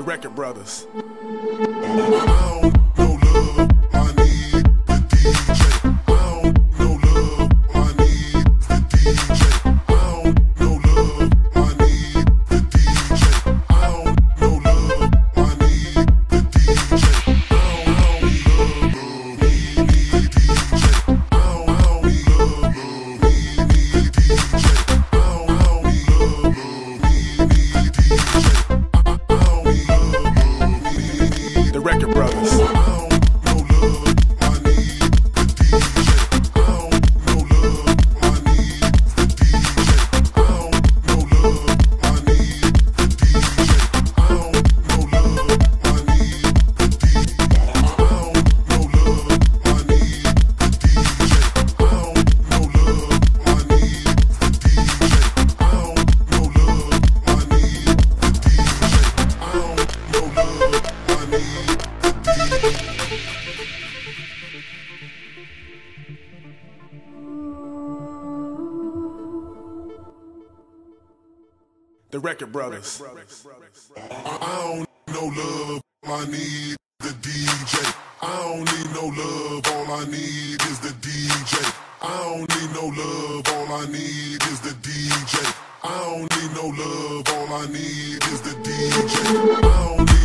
The Record Brothers. I don't know love, I need the DJ. I don't know love, I need the DJ. I don't know love, I need the DJ. I don't know love, I need the DJ. I don't love, need the DJ. I don't love, need the DJ. I don't love, need the DJ. The Record Brothers. The Record Brothers. I don't know love, I need the DJ. I don't need no love, all I need is the DJ. I don't need no love, all I need is the DJ. I don't need no love, all I need is the DJ. I don't need